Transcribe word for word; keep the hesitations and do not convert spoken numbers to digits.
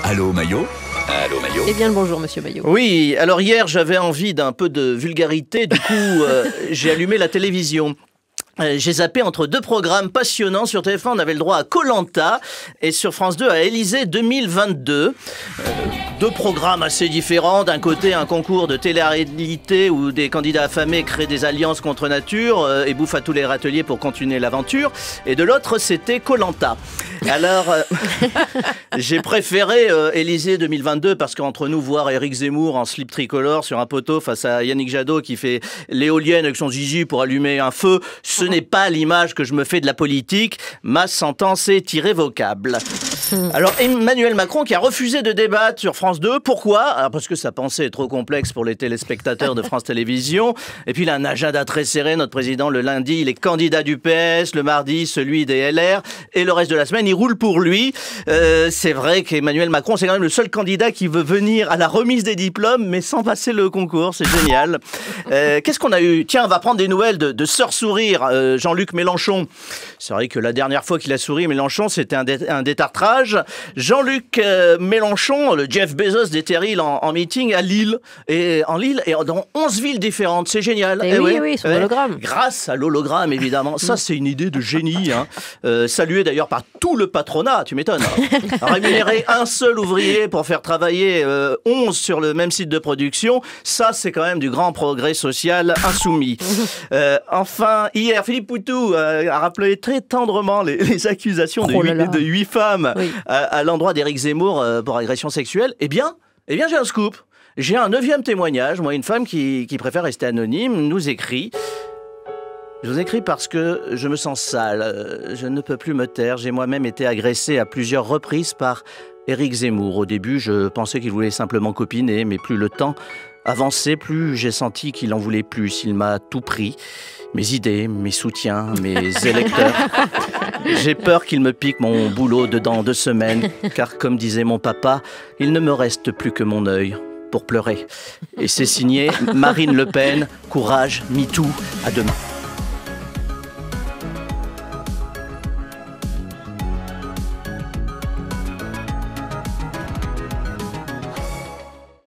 Allô Maillot? Allô Maillot? Eh bien le bonjour monsieur Maillot. Oui, alors hier j'avais envie d'un peu de vulgarité, du coup euh, j'ai allumé la télévision. Euh, J'ai zappé entre deux programmes passionnants. Sur T F un, on avait le droit à Koh Lanta et sur France deux à Élysée deux mille vingt-deux. Euh, deux programmes assez différents. D'un côté, un concours de télé-réalité où des candidats affamés créent des alliances contre nature euh, et bouffent à tous les râteliers pour continuer l'aventure. Et de l'autre, c'était Koh Lanta. Alors, euh, j'ai préféré euh, Élysée deux mille vingt-deux parce qu'entre nous, voir Éric Zemmour en slip tricolore sur un poteau face à Yannick Jadot qui fait l'éolienne avec son zizi pour allumer un feu, ce n'est pas l'image que je me fais de la politique. Ma sentence est irrévocable. Alors Emmanuel Macron qui a refusé de débattre sur France deux, pourquoi? Alors parce que sa pensée est trop complexe pour les téléspectateurs de France Télévisions, et puis il a un agenda très serré, notre président. Le lundi il est candidat du P S, le mardi celui des L R, et le reste de la semaine il roule pour lui. euh, C'est vrai qu'Emmanuel Macron c'est quand même le seul candidat qui veut venir à la remise des diplômes mais sans passer le concours, c'est génial. euh, Qu'est-ce qu'on a eu? Tiens, on va prendre des nouvelles de, de Sœur Sourire, euh, Jean-Luc Mélenchon. C'est vrai que la dernière fois qu'il a souri, Mélenchon, c'était un, dé un détartrage. Jean-Luc euh, Mélenchon, le Jeff Bezos des terrils en, en meeting à Lille. Et en Lille, et dans onze villes différentes. C'est génial. Et eh oui, ouais, oui, son ouais. hologramme. Grâce à l'hologramme, évidemment. Ça, c'est une idée de génie. Hein. Euh, salué d'ailleurs par tout le patronat, tu m'étonnes. Hein. Rémunérer un seul ouvrier pour faire travailler euh, onze sur le même site de production, ça, c'est quand même du grand progrès social insoumis. Euh, enfin, hier, Philippe Poutou euh, a rappelé très tendrement les, les accusations de, Oh là là. huit, de huit femmes Oui. à, à l'endroit d'Éric Zemmour euh, pour agression sexuelle. Eh bien, eh bien j'ai un scoop. J'ai un neuvième témoignage. Moi, une femme qui, qui préfère rester anonyme nous écrit. Je vous écris parce que je me sens sale. Euh, Je ne peux plus me taire. J'ai moi-même été agressée à plusieurs reprises par Éric Zemmour. Au début, je pensais qu'il voulait simplement copiner, mais plus le temps avançait, plus j'ai senti qu'il en voulait plus. Il m'a tout pris. Mes idées, mes soutiens, mes électeurs. J'ai peur qu'il me pique mon boulot dedans deux semaines, car comme disait mon papa, il ne me reste plus que mon œil pour pleurer. Et c'est signé Marine Le Pen, courage, MeToo, à demain.